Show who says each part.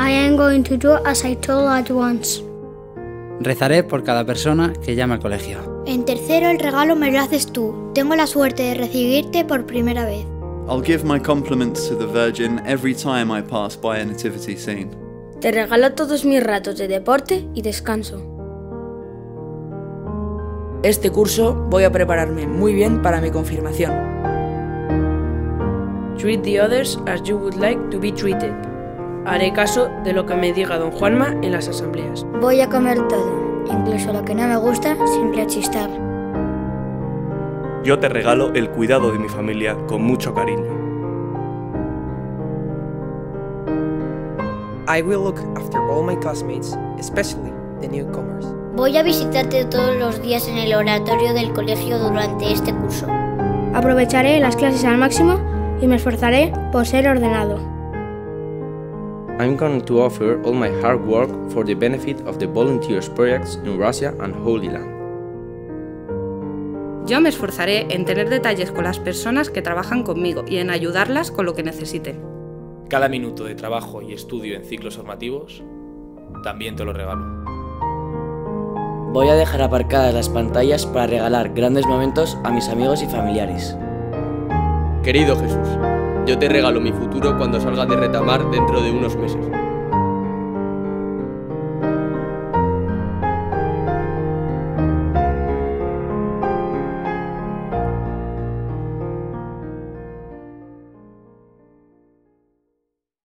Speaker 1: I am going to do as I told at once.
Speaker 2: Rezaré por cada persona que llame al colegio.
Speaker 3: En tercero, el regalo me lo haces tú. Tengo la suerte de recibirte por primera vez.
Speaker 4: I'll give my compliments to the Virgin every time I pass by a nativity scene.
Speaker 5: Te regalo todos mis ratos de deporte y descanso.
Speaker 6: Este curso voy a prepararme muy bien para mi confirmación.
Speaker 7: Treat the others as you would like to be treated. Haré caso de lo que me diga don Juanma en las asambleas.
Speaker 3: Voy a comer todo, incluso lo que no me gusta, sin rechistar.
Speaker 8: Yo te regalo el cuidado de mi familia con mucho cariño.
Speaker 9: I will look after all my classmates, especially the newcomers.
Speaker 3: Voy a visitarte todos los días en el oratorio del colegio durante este curso.
Speaker 5: Aprovecharé las clases al máximo y me esforzaré por ser ordenado.
Speaker 10: I'm going to offer all my hard work for the benefit of the volunteers projects in Russia and Holy Land.
Speaker 11: Yo me esforzaré en tener detalles con las personas que trabajan conmigo y en ayudarlas con lo que necesiten.
Speaker 12: Cada minuto de trabajo y estudio en ciclos formativos, también te lo regalo.
Speaker 13: Voy a dejar aparcadas las pantallas para regalar grandes momentos a mis amigos y familiares.
Speaker 14: Querido Jesús, yo te regalo mi futuro cuando salga de retamar dentro de unos meses.